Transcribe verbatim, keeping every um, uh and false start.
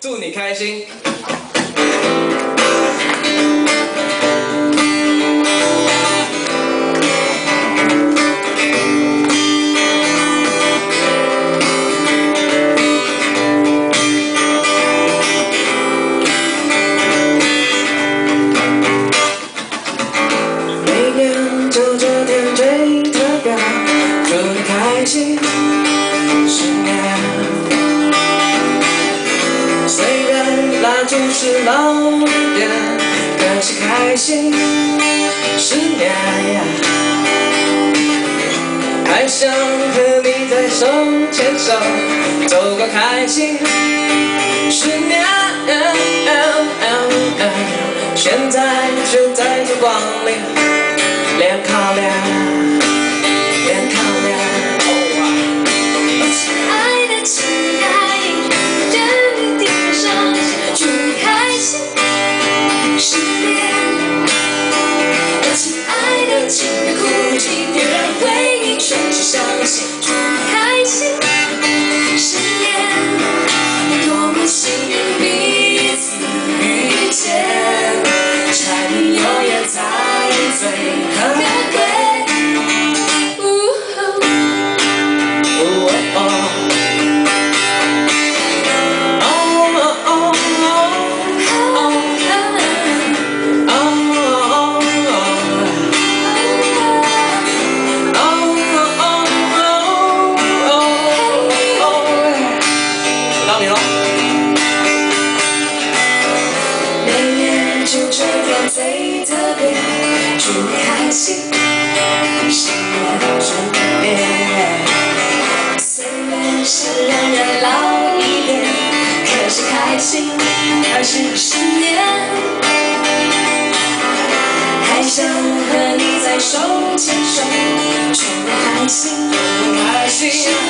祝你开心。每年就这天最特别，祝你开心。 蜡烛是老一点，可是开心十年，还想和你在手牵手走个开心十年。现在就在这光里，脸靠脸，脸靠脸。我亲爱的，亲爱的。 祝你开心十年，我亲爱的，请别哭泣，别人为你全是伤心。祝你开心十年，多么幸运彼此遇见，柴米油盐才最可贵。最特别，祝你开心，十年转变。虽然是让人老一点，可是开心还是十年。还想和你在手牵手，祝你开心，祝你开心。